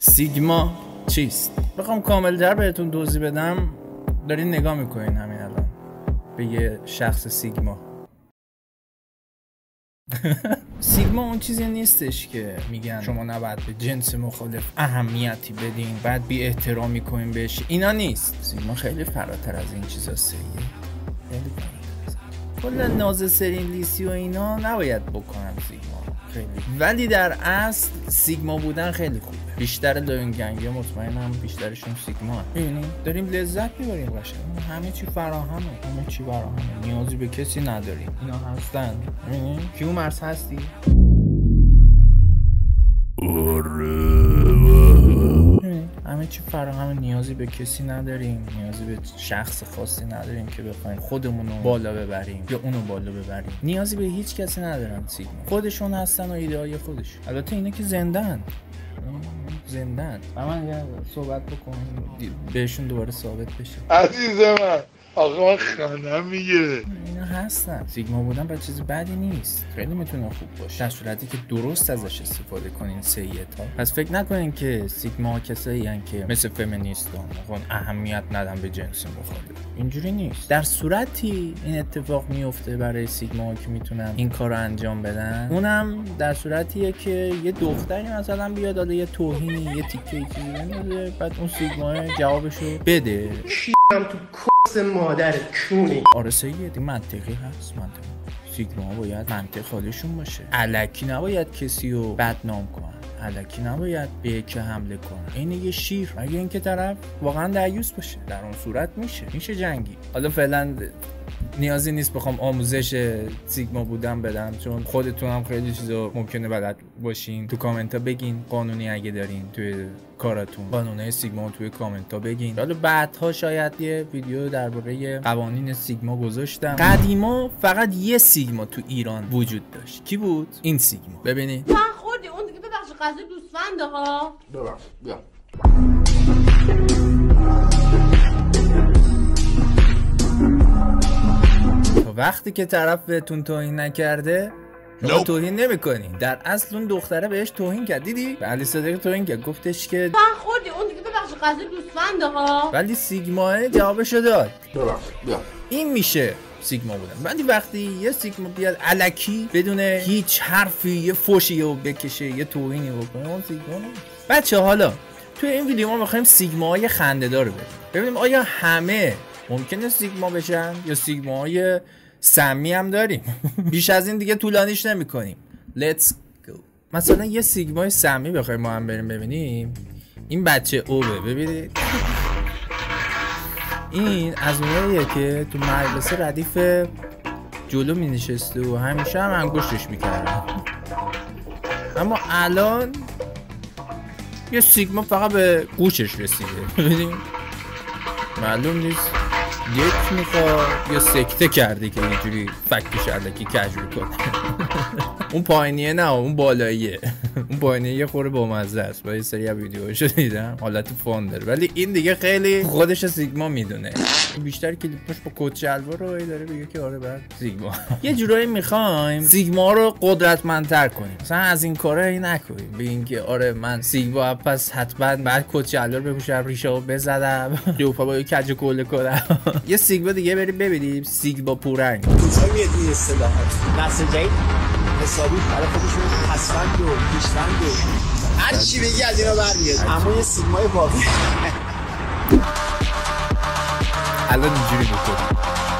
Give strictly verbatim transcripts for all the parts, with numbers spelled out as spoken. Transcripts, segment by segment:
سیگما چیست؟ بخوام کامل‌تر بهتون توضیح بدم، دارین نگاه میکنین همین الان به یه شخص سیگما. سیگما اون چیزی نیستش که میگن شما نباید به جنس مخالف اهمیتی بدین، بعد بی احترامی کنین بهش. اینا نیست. سیگما خیلی فراتر از این چیزاست. خیلی فراتر از کل ناز سرین لیسی و اینا نباید بکنم سیگما خیلی. ولی در اصل سیگما بودن خیلی خوبه. بیشتر داینگنگی مطمئنم بیشترشون سیگما هم. ببینید داریم لذت میبریم قشنگ. همه چی فراهمه. همه چی فراهمه. نیازی به کسی نداریم. اینا هستن. ببینید کیومرث هستی؟ همه چی فراهمه. نیازی به کسی نداریم. نیازی به شخص خاصی نداریم که بخوایم خودمون رو بالا ببریم یا اونو بالا ببریم. نیازی به هیچ کسی ندارن سیگما. خودشون هستن و ایده های خودشون. البته اینا که زنده‌اند. زندن و من اگر صحبت بکنم بهشون دوباره ثابت بشه. عزیز من آقا خانم میگه اینا هستن. سیگما بودن با چیز بدی نیست، خیلی میتونه خوب باشه در صورتی که درست ازش استفاده کنین. سیئت ها پس فکر نکنین که سیگما کسایی هستن که مثل فمینیستان میخوان اهمیت ندن به جنس مخالف. اینجوری نیست. در صورتی این اتفاق میفته برای سیگما که میتونن این کارو انجام بدن، اونم در صورتیه که یه دختری مثلا بیاد داده یه توهینی یه تیکه چیزی بنده، بعد اون سیگما جوابشو بده. هم تو کس مادر کونی. آره سیدی منطقی هست. منطقی سیگما باید منطق خودشون باشه. الکی نباید کسی رو بدنام کنن، الکی نباید به یکی حمله کنن. این یه شیر. مگه اینکه طرف واقعا دعیوس باشه، در اون صورت میشه میشه جنگی. حالا فعلا نیازی نیست بخوام آموزش سیگما بودن بدم، چون خودتون هم خیلی چیزا ممکنه بلد باشین. تو کامنت ها بگین قانونی اگه دارین توی کاراتون قانونای سیگما توی کامنت ها بگین. حالا بعدها شاید یه ویدیو درباره قوانین سیگما گذاشتم. قدیما فقط یه سیگما تو ایران وجود داشت. کی بود؟ این سیگما. ببینید من خوردی اون دیگه ببخش قضیه دوستفنده ها. ببخش بیا. وقتی که طرف بهتون توهین نکرده شما nope. توهین نمی‌کنین. در اصل اون دختره بهش توهین کرد. دیدی؟ به علی صادقی توهین کرد، گفتش که من خوردی اون دیگه ببخش قضیه دوستفنده ها. ولی سیگما جوابشو داد. ببخش بیا. این میشه سیگما بودن. ولی وقتی یه سیگما بیاد الکی بدون هیچ حرفی یه فوشی رو بکشه، یه توهینی بکنه، اون سیگما نیست. بچه حالا توی این ویدیو ما می‌خوایم سیگماهای خنده‌دار رو ببینیم. ببینیم آیا همه ممکنه سیگما بشن یا سیگماهای سمی هم داریم. بیش از این دیگه طولانیش نمی کنیم. Let's go. مثلا یه سیگمای سمی بخوایم ما هم بریم ببینیم. این بچه اوبه ببینید. این از اوناییه که تو مدرسه ردیف جلو می نشسته و همیشه هم انگشتش می کرده. اما الان یه سیگما فقط به گوشش رسیده. ببینید معلوم نیست یک میخواد یا سکته کرده که اینجوری فکش علکی کجور کنه. اون پایینیه نه، اون بالاییه. اون پایینیه یه خوره بامزه است. با یه سری ویدیوهاشو دیدم حالت فان داره، ولی این دیگه خیلی خودش سیگما میدونه. بیشتر کلیپش با کت شلوار رو داره بگه که آره بعد سیگما. یه جورایی میخوایم سیگما رو قدرتمندتر کنیم. مثلا از این کارا نکنیم. بگین که آره من سیگما پس حتما بعد کت شلوار بپوشم، ریشه‌و بزدم، قیافه با کج و کله کنم. یه سیگما دیگه بریم ببینیم. سیگما پورنگ. مثلا یه دیگه اصطلاحات نسل جدید حسابی برای خودشون پسفند و پیشفند و هر چی بگی از اینا برمیاد. اما یه سیگمای واقعی الان اینجوری بکنیم.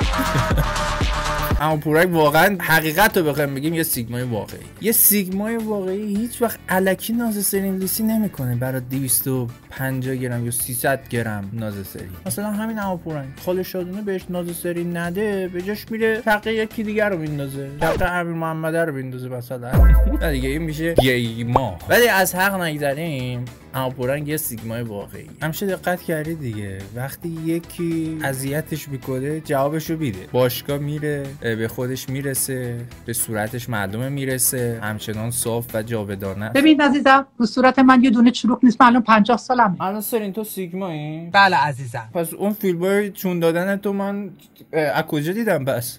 اما پورنگ واقعا حقیقت رو بخوایم بگیم یه سیگمای واقعی. یه سیگمای واقعی هیچ وقت الکی ناز سرین لیسی نمیکنه برای دویست و پنجاه گرم یا سیصد گرم ناز سرین. مثلا همین اما پورنگ خاله شادونه بهش ناز سرین نده، به جاش میره حق یکی دیگر رو میندازه، حق امیر محمد رو میندازه مثلا. نه دیگه این میشه گیما. ولی از حق نگذریم، اما پورنگ یه سیگمای واقعی. همیشه دقت کردی دیگه وقتی یکی اذیتش میکنه جوابشو میده. باشگاه میره، به خودش میرسه، به صورتش معلومه میرسه، همچنان صاف و جاودانه. ببین عزیزم رو صورت من یه دونه چروک نیست. من الان پنجاه سالمه. الان سرین تو سیگمایی؟ بله عزیزم. پس اون فیلمای چون دادن تو من از کجا دیدم بس؟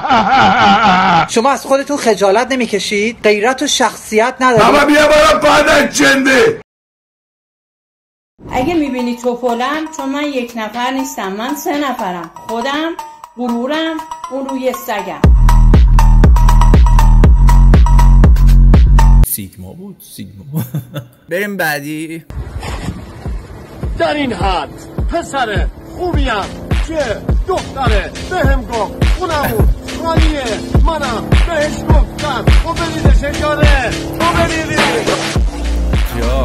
شما از خودتون خجالت نمیکشید؟ غیرت و شخصیت ندارید؟ بابا بیا برو پادر بدجنده. اگه میبینی توپلم، چون من یک نفر نیستم، من سه نفرم. خودم، غرورم، اون روی سگم. سیگما بود سیگما. بریم بعدی. در این حد پسر خوبیم که دختره بهم گفت خونمون خالیه، منم بهش گفتم و بریدش انگاره تو بریدی جا.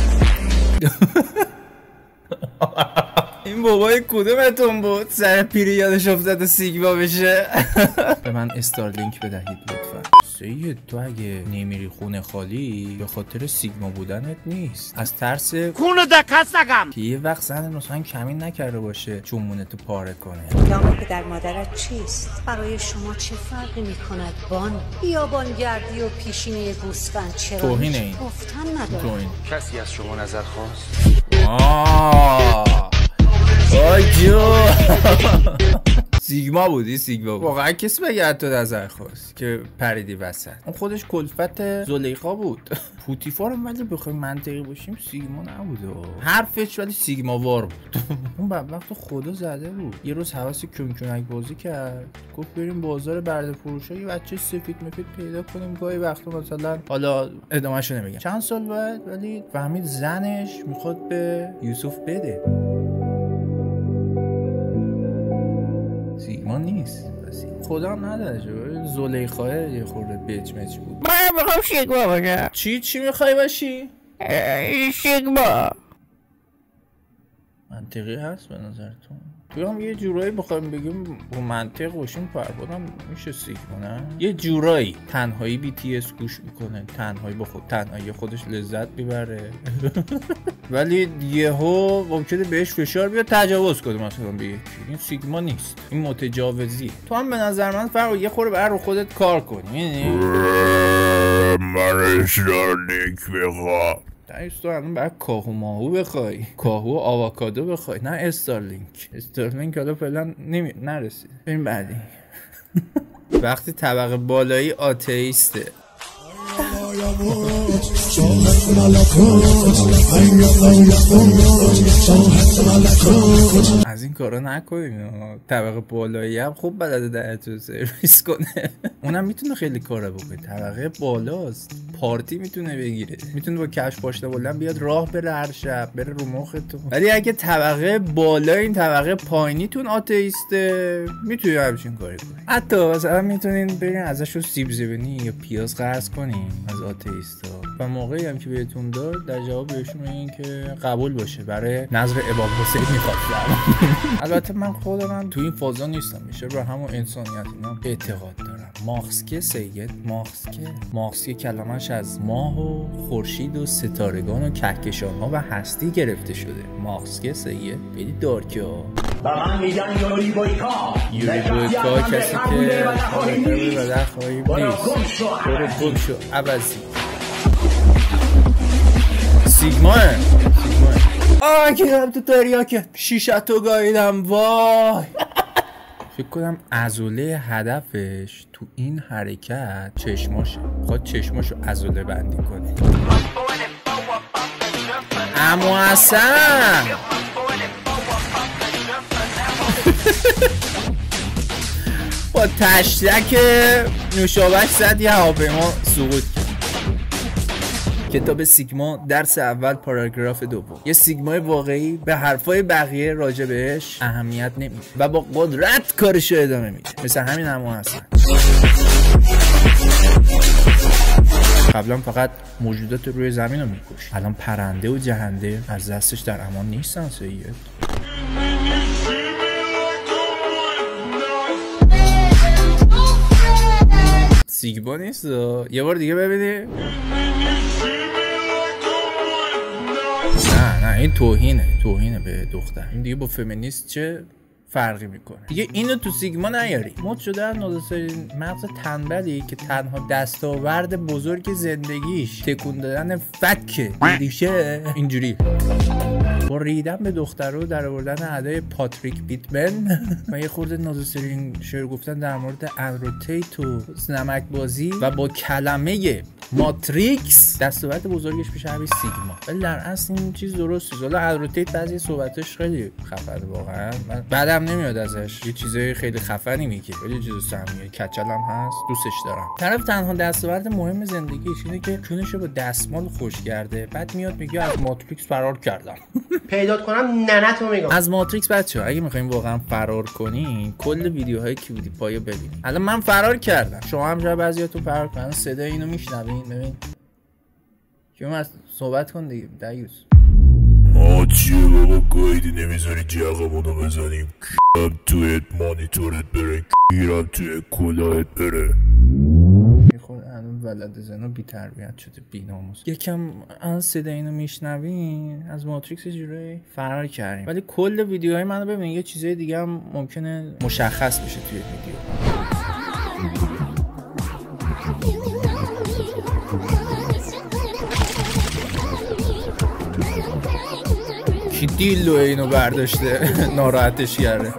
این بابای کدومتون بود سر پیری یادش افتاد و سیگما بشه؟ به من استارلینک بدهید لطفا. سید تو اگه نمیری خونه خالی به خاطر سیگما بودنت نیست، از ترس کونو دکستگم که یه وقت زن مثلا کمین نکرده باشه چونمونتو پاره کنه. نام پدر مادرت چیست؟ برای شما چه فرقی میکند بان؟ بیابانگردی و پیشینی گوسفند چرا؟ توهینه این گفتن نداره. توهین. کسی از شما نظر خواست؟ آه آجو سیگما بودی سیگما بود. واقعا کسی بگه تو نظر خواست که پریدی وسط. اون خودش کلفت زلیخا بود. پوتیفار هم ولی بخوایم منطقی باشیم سیگما نبوده حرفش، ولی سیگما وار بود. اون بعد وقت خدا زده بود. یه روز حواس کمکنک بازی کرد، گفت بریم بازار برده فروشا یه بچه سفید مفید پیدا کنیم گاهی وقتا مثلا، حالا ادامهشو نمیگم. چند سال بعد ولی فهمید زنش میخواد به یوسف بده. سیگما نیست پس خدا هم نداره جو. زلیخاه یه خورده بچمچ بود. من میخوام سیگما باشم. چی چی میخوای باشی؟ سیگما. منطقی هست به نظرتون؟ تو هم یه جورایی بخوایم بگیم با منطق باشیم پربادم میشه سیگما نه؟ یه جورایی تنهایی بی تی اس گوش میکنه، تنهایی با خود تنهایی خودش لذت میبره. ولی یهو ممکنه بهش فشار بیاد تجاوز کنه مثلا به یکی. این سیگما نیست، این متجاوزی. تو هم به نظر من فرق یه خورده بر رو خودت کار کنی. یعنی من استارلینک بخوام. دایست تو الان باید کاهو ماهو بخوای، کاهو آووکادو بخوای، نه استارلینک. استارلینک حالا فعلا نمی... نرسید. بریم بعدی. وقتی طبقه بالایی آتئیسته. از این کارا نکنیم. طبقه بالایی هم خوب بلده دهتو سرویس کنه. اونم میتونه خیلی کارا بکنه. طبقه بالاست، پارتی میتونه بگیره، میتونه با کفش پاشنه بلند بیاد راه بره هر شب بره رو مختون. ولی اگه طبقه بالا این طبقه پایینیتون آتئیسته میتونی همچین کاری کنی. حتی مثلا میتونین برین ازشو سیب زبونی یا پیاز قرض کنین از آتئیستا و موقعی هم که بهتون داد در جواب بهشون بگین که قبول باشه برای نظر امام حسین میخواد. البته من خودم تو این فازا نیستم، میشه به همون انسانیت اینا اعتقاد دارم. مارکسکه سید مارکسکه مارکسکه کلمش از ماه و خورشید و ستارگان و کهکشان ها و هستی گرفته شده. مارکسکه سید خیلی دارکه ها. یوری بویکا کسی که خواهی و در خواهی نیست. برو گم شو عوضی. سیگماه سیگماه آه گیرم تو تریاکه شیشتو گاییدم وای. فکر کنم عضله هدفش تو این حرکت چشماشه، خواهد چشماشو عضله بندی کنه. اما حسن با تشتک نوشابک زد یه هواپیما سقوط کرد. کتاب سیگما درس اول پاراگراف دوم. یه سیگمای واقعی به حرفای بقیه راجع بهش اهمیت نمیده و با قدرت کارشو ادامه میده، مثل همین اما حسن. قبلا فقط موجودات روی زمین رو میکش، الان پرنده و جهنده از دستش در امان نیستن. سید سیگما نیست. یه بار دیگه ببینی. نه نه این توهینه، توهینه به دختر. این دیگه با فمینیست چه فرقی میکنه؟ دیگه اینو تو سیگما نیاری. مد شده در نازسرین مغز تنبلی که تنها دستاورد بزرگ زندگیش تکون دادن فکه دیشه اینجوری با ریدن به دختر و در آوردن ادای پاتریک بیتمن و یه خورده نازسرین شعر گفتن در مورد اندرو تیت و نمک بازی و با کلمه ماتریکس دستاورد بزرگش میشه همین سیگما، ولی در اصل این چیز درسته. حالا الروتیت بعضی صحبتاش خیلی خفنه واقعا، من بعدم نمیاد ازش، یه چیزای خیلی خفنی میگه، ولی چیز سمیه کچلم هست، دوستش دارم. طرف تنها دستاورد مهم زندگیش اینه که کونشو با دستمال خوش کرده، بعد میاد میگه از ماتریکس فرار کردم. پیدا کنم ننتو میگم. از ماتریکس بچه‌ها اگه میخواین واقعا فرار کنین کل ویدیوهای کیوتی پایو ببینید. الان من فرار کردم، شما هم شاید بعضیاتون فرار کنن. صدای اینو میشنوین؟ ببین کیوم از صحبت کن دیگه دیوس. آه چیه بابا گایدی نمیذاری جغمونو بزنیم، کیرم توی مانیتورت بره، کیرم توی کلاهت بره. خود الان ولد زنا بی تربیت شده، بی ناموس. یکم الان صدای اینو میشنوین از ماتریکس جوری فرار کردیم، ولی کل ویدیوهای منو ببین، یه چیزای دیگه هم ممکنه مشخص بشه توی ویدیو. کی دیلو اینو برداشته ناراحتش کرده.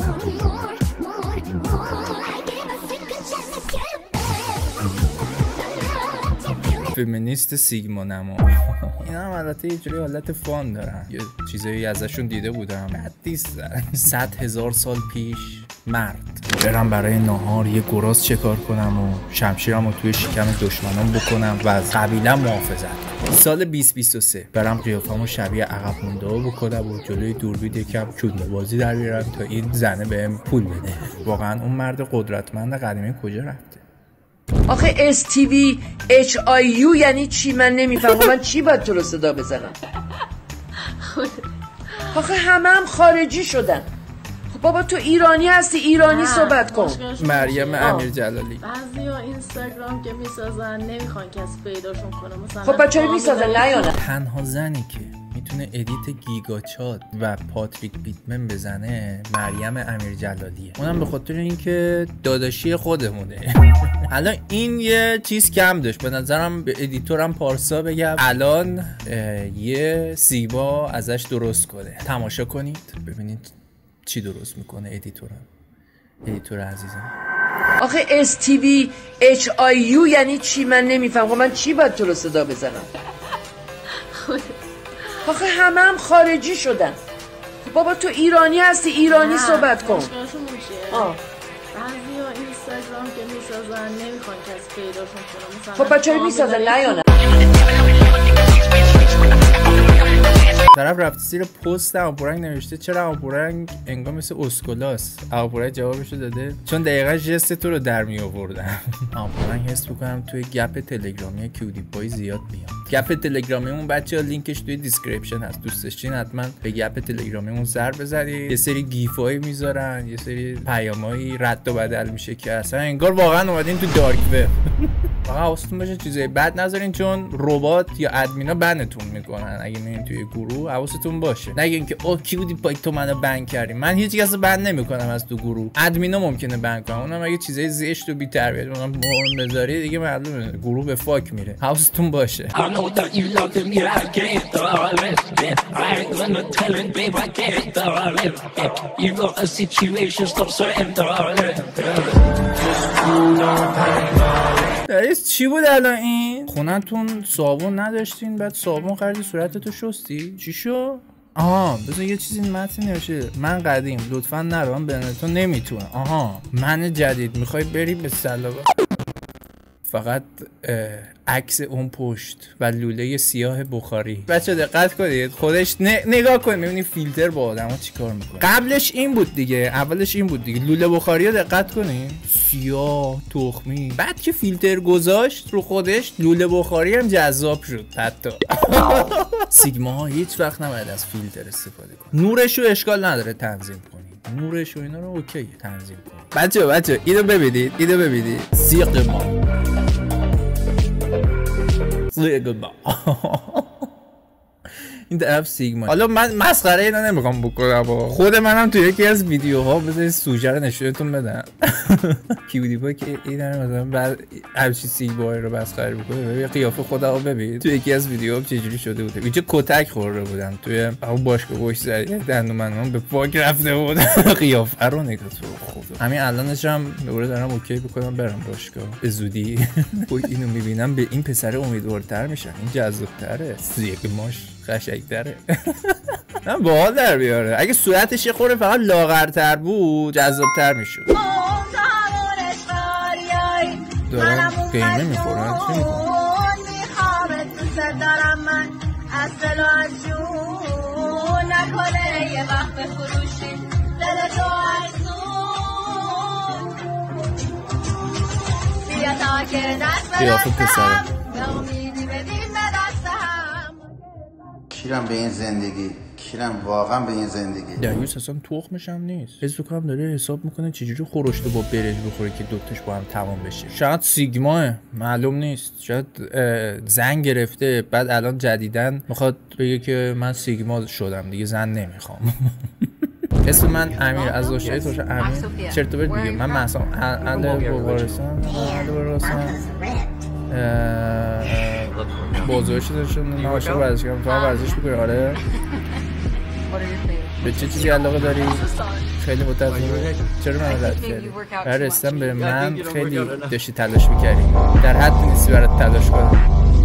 فمینیست سیگما نما. اینا هم البته یه جوری حالت فان دارن، یه چیزایی ازشون دیده بودم بد نیستن. صد هزار سال پیش مرد برم برای ناهار یه گراز شکار کنم و شمشیرم رو توی شکم دشمنان بکنم و از قبیله محافظت کنم. سال بیست بیست و سه برم قیافمو شبیه عقب مونده بکنم و جلوی دوربین یکم کله بازی در بیارم تا این زنه بهم پول بده. واقعا اون مرد قدرتمند قدیمی کجا رفته؟ آخه اس تی وی اچ آی یو یعنی چی؟ من نمیفهمم. من چی باید تو رو صدا بزنم؟ آخه همه هم خارجی شدن. خب بابا تو ایرانی هستی، ایرانی صحبت کن. مریم امیر جلالی. بعضیا اینستاگرام که میسازن نمیخوان کسی پیداشون کنه، مثلا خب بچه‌ای میسازن نه یا نه؟ تنها زنی که میتونه ادیت گیگاچات و پاتریک بیتمن بزنه مریم امیر جلالیه. اونم به خاطر اینکه داداشی خودمونه. الان این یه چیز کم داشت به نظرم، به ادیتورم پارسا بگم الان یه زیبا ازش درست کنه. تماشا کنید ببینید چی درست میکنه ادیتورم. ادیتور عزیزم. آخه اس تی وی اچ آی یو یعنی چی؟ من نمیفهمم. من چی باید تو رو صدا بزنم؟ آخه همه هم خارجی شدن. بابا تو ایرانی هستی، ایرانی صحبت کن. مشکلشون میشه آه بعضیا اینستاگرام که میسازن نمیخوان کسی پیداشون کنه، مثلا خب بچه‌ای میسازن نه یا نه؟ طرف رفته زیر پست آبورنگ نوشته چرا آبورنگ انگار مثل اسکولاس. آبورنگ جوابشو داده چون دقیقا جست تو رو در می آوردم. آبورنگ حس میکنم توی گپ تلگرامی کیوتی پای زیاد میاد. گپ تلگرامیمون بچه‌ها لینکش توی دیسکریپشن هست، دوست داشتین حتما به گپ تلگرامیمون سر بزنید. یه سری گیفایی میذارن، یه سری پیامایی رد و بدل میشه که اصلا انگار واقعا اومدین تو دارک وب. فقط حواستون باشه چیزای بد نذارین چون ربات یا ادمینا بنتون میکنن اگه میرین توی گروه. حواستون باشه نگین که او کیوتی پای تو منو بند کردی. من هیچ کس بند نمیکنم از تو گروه. ادمینا ممکنه بند کنن، اونم اگه چیزای زشت و بی‌تربیت اونم مورد بذاری دیگه معلومه گروه به فاک میره. حواستون باشه. رئیس چی بود الان این؟ خونتون صابون نداشتین بعد صابون خریدی صورتتو شستی؟ چی شو؟ آها بذار یه چیزی متن نوشته من قدیم لطفا نرو من بنتون نمیتونم. آها من جدید میخوای بری به سلام فقط عکس اون پشت و لوله سیاه بخاری. بچه دقت کنید خودش نگاه کنید میبینی فیلتر با آدم ها چی کار میکنه. قبلش این بود دیگه، اولش این بود دیگه، لوله بخاری ها دقت کنید سیاه تخمی، بعد که فیلتر گذاشت رو خودش لوله بخاری هم جذاب شد. حتی سیگما ها هیچ وقت نباید از فیلتر استفاده کنید. نورش رو اشکال نداره تنظیم کنید، نورش و اینا رو اوکی تنظیم کنید. بچه بچه اینو ببینید اینو ببینید سیگما این طرف سیگما. حالا من مسخره اینا نمیخوام بکنم، خود منم توی یکی از ویدیوها بذارید سوژه رو نشونتون بدم. کیودیپای که این مثلا بعد همچین سیگما رو مسخره میکنه، ببین قیافه خودمو ببین توی یکی از ویدیوها چجوری شده بوده. اینجا کتک خورده بودم توی اون باشگاه پشت سر دندون منم به پاک رفته بود. قیافه رو نگاه تو خدا. همین الانش هم دوباره دارم اوکی بکنم برم باشگاه به زودی. اینو میبینم به این پسر امیدوارتر میشم، این جذاب‌تره، سیگماش قشنگ‌تره. من باحال در بیاره. اگه صورتش یه خورده فقط لاغرتر بود جذاب‌تر میشد. دارم قیمه میخورم چی میکنم؟ قیافه پسره کیرم به این زندگی، کیرم واقعا به این زندگی. دریوس اصلا تخمش هم نیست. حس کنم داره حساب میکنه چجوری خورشته با برنج بخوره که دوتاش با هم تمام بشه. شاید سیگماه، معلوم نیست، شاید زن گرفته بعد الان جدیدن میخواد بگه که من سیگما شدم دیگه زن نمیخوام. اسم من امیر از داشته توش امیر چرت و پرت میگه. من مثلا اله بوارسان اله بوارسان بازوش داشتم نمایشه ورزش کنم. تو هم ورزش میکنی؟ آره. به چه چیزی علاقه داری؟ خیلی متأسفم. چرا من رد کردی؟ برای رسیدن به من خیلی داشتی تلاش میکردی، در حد نیستی برات تلاش کنم.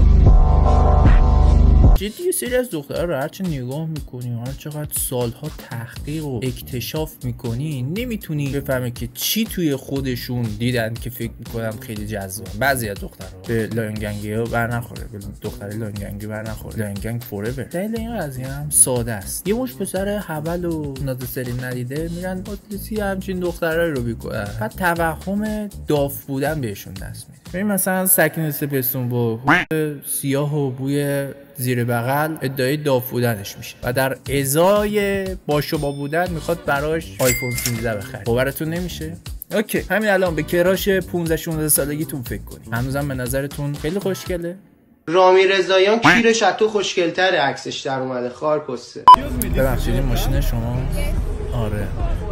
جدی یه سری از دخترها رو هرچه نگاه میکنی و هر چقدر سالها تحقیق و اکتشاف میکنی نمیتونی بفهمی که چی توی خودشون دیدن که فکر میکنم خیلی جذاب. بعضی از دخترها به لاینگنگی ها بر نخوره، به دختر لاینگنگی بر نخوره. لاینگنگ فوراور. دلیل این قضیه هم ساده است. یه مش پسر حبل و نازسری ندیده میرن اتلیسی همچین دخترایی رو میکنن، بعد توهم داف بودن بهشون دست میده. ببین مثلا سکینه سپستون با سیاه و بوی زیر بغل ادعای داف بودنش میشه و در ازای با شما بودن میخواد براش آیفون سیزده بخره. باورتون نمیشه؟ اوکی، همین الان به کراش پانزده شانزده سالگیتون فکر کنید. هنوزم به نظرتون خیلی خوشگله؟ رامی رضاییان کیرش از تو خوشگل‌تره، عکسش در اومده خار کسته. ببخشید این ماشین شما؟ آره.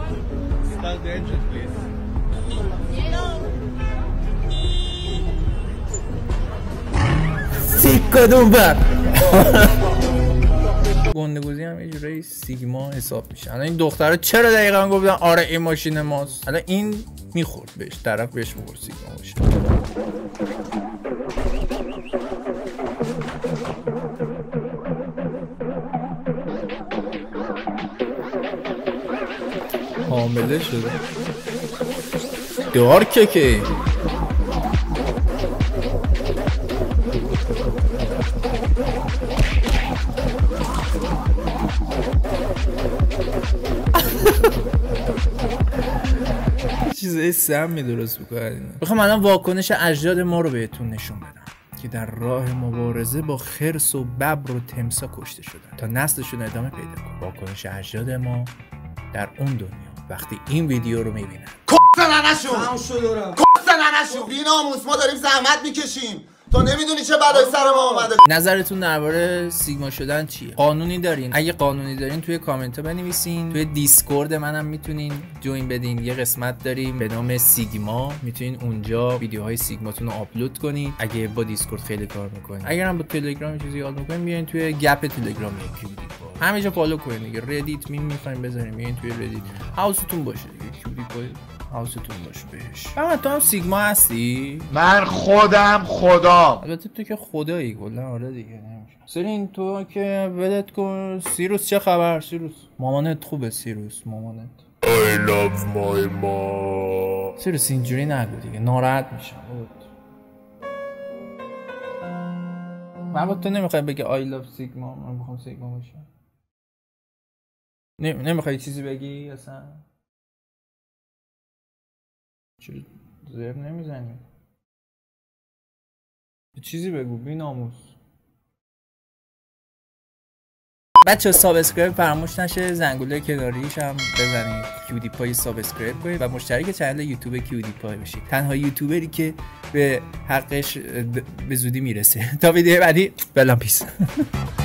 کدوم بر گندگوزی هم یه جورایی سیگما حساب میشه. الان این دخترها چرا دقیقا گفتن آره این ماشین ماست؟ الان این میخورد بهش، طرف بهش میخورد سیگما باشه. حامله شده دارکه که چیزای سمی درست بکنید. بخوام الان واکنش اجداد ما رو بهتون نشون بدم که در راه مبارزه با خرس و ببر و تمسا کشته شدن تا نسلشون ادامه پیدا کنه. واکنش اجداد ما در اون دنیا وقتی این ویدیو رو میبینن. کس ننشون کس ننشون بی‌ناموس، ما داریم زحمت میکشیم، تو نمیدونی چه بلایی سر ما اومده. نظرتون درباره سیگما شدن چیه؟ قانونی دارین؟ اگه قانونی دارین توی کامنت ها بنویسین. توی دیسکورد منم میتونین جوین بدین. یه قسمت داریم به نام سیگما، میتونین اونجا ویدیوهای سیگماتون رو آپلود کنین اگه با دیسکورد خیلی کار میکنین. اگر هم با تلگرام چیزی یاد میکنین بیاین توی گپ تلگرام کیودیپای. همه جا فالو کنین دیگه. ردیت مین میخواین بزنین بیاین توی ردیت. حواستون باشه دیگه کیودیپای حواستون باشه بهش. اما تو هم سیگما هستی؟ من خودم خدام. البته تو که خدایی کلا. آره دیگه نمیشه. سرین تو که ولت کن. سیروس چه خبر سیروس؟ مامانت خوبه سیروس؟ مامانت I love my mom. سیروس اینجوری نگو دیگه، ناراحت میشم. من تو نمیخوای بگی I love سیگما؟ من میخوام سیگما باشم. نمیخوای چیزی بگی اصلا؟ چرا زرب نمیزنی؟ چیزی بگو بی ناموس. بچه سابسکرایب فراموش نشه، زنگوله کناریش هم بزنید، کیودیپای سابسکرایب کنید و مشترک چنل یوتیوب کیودیپای بشید. تنها یوتیوبری که به حقش به زودی میرسه. تا ویدیو بعدی، بلان پیس.